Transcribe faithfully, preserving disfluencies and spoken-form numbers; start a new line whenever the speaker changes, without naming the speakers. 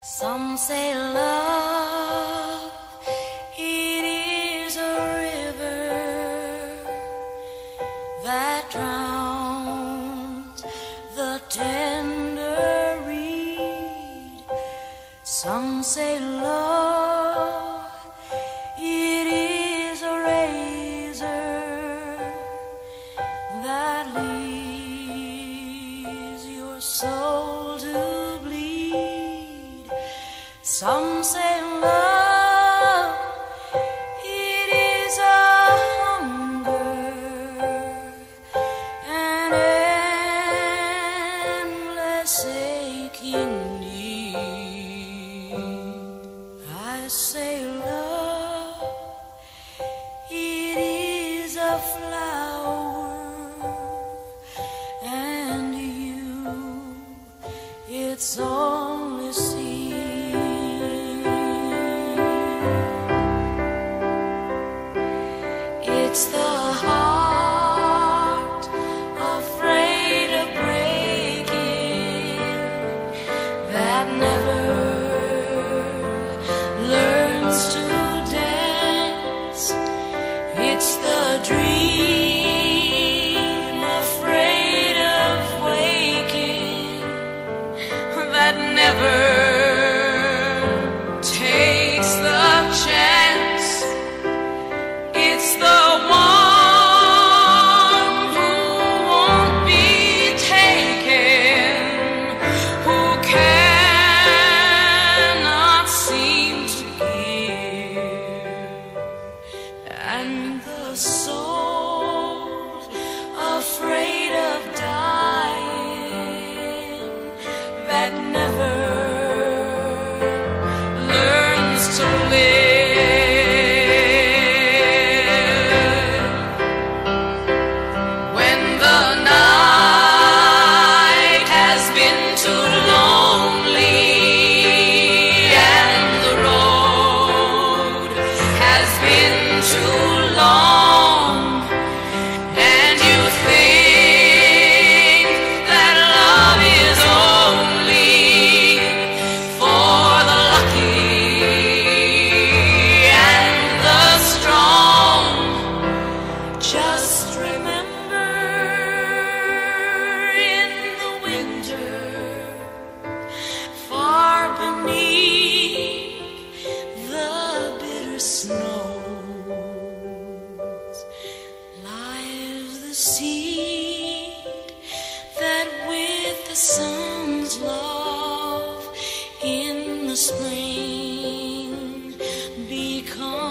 Some say love, it is a river that drowns the tender reed. Some say love, it is a razor that leaves your soul to bleed. Some say love, it is a hunger, an endless aching need. I say love, it is a flower, and you, it's only seed. It's the heart afraid of breaking that never learns to dance. It's the dream afraid of waking that never takes the chance. It's the one who won't be taken, who cannot seem to give, and the soul afraid of dying that never learns to live. When the night has been too lonely and the road has been too long, and you think that love is only for the lucky and the strong, just remember, in the winter, far beneath the bitter snows, lies the seed that with the sun's love in the spring becomes